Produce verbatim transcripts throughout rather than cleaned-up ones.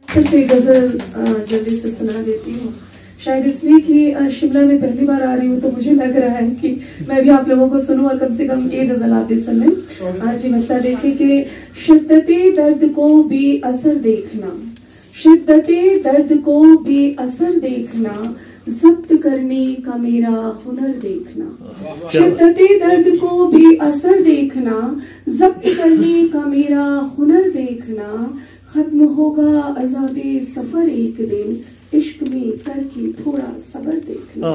सिर्फ एक गजल जल्दी से सुना देती हूँ। शायद इसलिए कि शिमला में पहली बार आ रही हूँ तो मुझे लग रहा है कि मैं भी आप लोगों को सुनूं और कम से कम एक गजल आप भी सुन लें। आज ये मसला देखें कि शिद्दते दर्द को भी असर देखना, शिद्दते दर्द को भी असर देखना, जब्त करने का मेरा हुनर देखना। शिद्दते दर्द को भी असर देखना, जब्त करने का मेरा हुनर देखना। खत्म होगा अज़ाबे सफर एक दिन, इश्क में करके थोड़ा सबर देखना।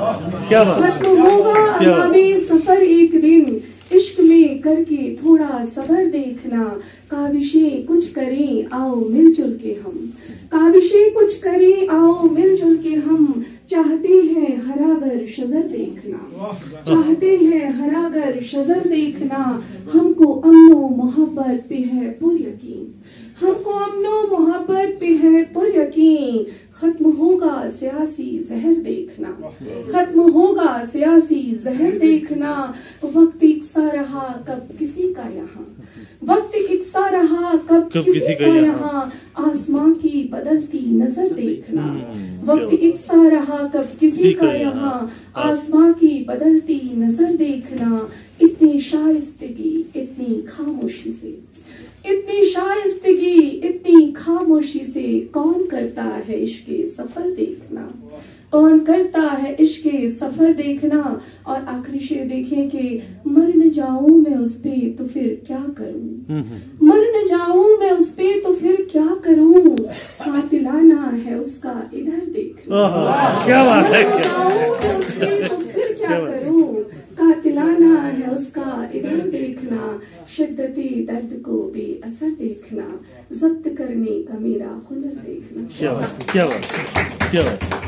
खत्म होगा अज़ाबे सफर एक दिन, इश्क में करके थोड़ा सबर देखना। काविशें कुछ करें आओ मिलजुल के हम, काविशें कुछ करें आओ मिलजुल के हम। चाहते हैं हरागर शजर देखना, चाहते हैं हरागर शजर देखना। हमको अमनो मोहब्बत पे है पुर यकीन, हमको अमनो मोहब्बत पे है पुर यकीन। खत्म होगा सियासी जहर देखना, खत्म होगा सियासी जहर देखना। वक्त इकसा रहा कब किसी का यहाँ, वक्त इकसा रहा कब किसी का यहाँ। आसमां की बदलती नजर देखना, वक्त इकसा रहा कब किसी का यहाँ। आसमां की बदलती नजर देखना। इतनी शाइस्तगी इतनी खामोशी से, इतनी शाइस्तगी इतनी खामोशी से। कौन करता है इश्के सफर देखना, कौन करता है इश्के सफर देखना। और आखिरी शेर देखें कि मर न जाऊं मैं उस पे तो फिर क्या करूं, मर न जाऊं मैं उस पे तो फिर क्या करूं। कातिलाना है उसका इधर देखना, क्या बात है, मर न जाऊं मैं उस पे तो फिर क्या करूं। कातिलाना है उसका इधर देखना। शिद्दती दर्द को भी असर देखना, जब्त करने का मेरा हुनर देखना। क्या बात, क्या बात, क्या बात।